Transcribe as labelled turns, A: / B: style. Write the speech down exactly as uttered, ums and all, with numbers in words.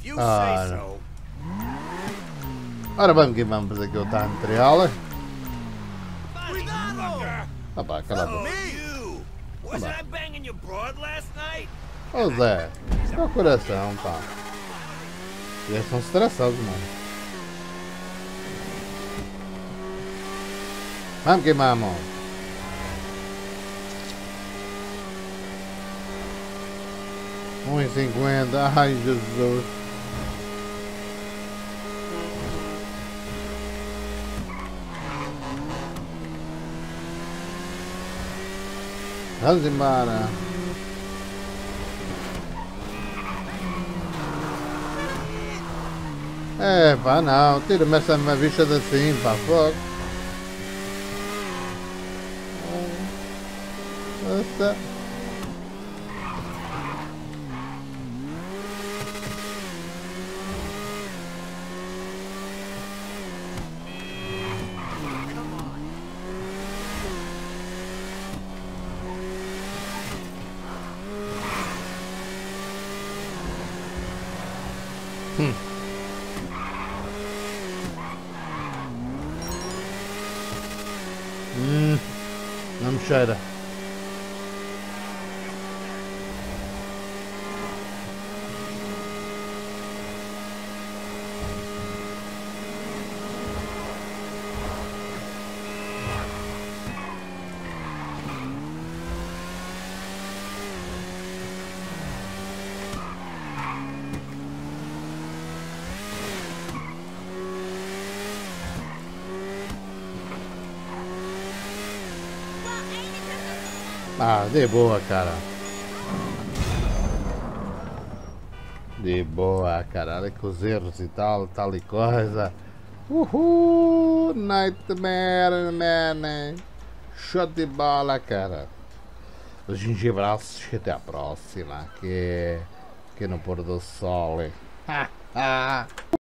A: Ora, ora vamos que vamos fazer aqui o time trial. Ah pá, cala a boca. Ô Zé, qual coração, pá? Eles são estressados, mano. Vamos queimar a mão. um e cinquenta, ai Jesus. Vamos embora. É pá, não, tira-me essa minha vista de assim, pá, fogo. Essa. Hum. Hum, não me cheira. Ah, de boa, cara. De boa, cara. Olha com os erros e tal, tal e coisa. Uhul! Nightmare, man. Show de bola, cara. Os gengibraços, até a próxima. Que, que no pôr do sol. Ha, ha.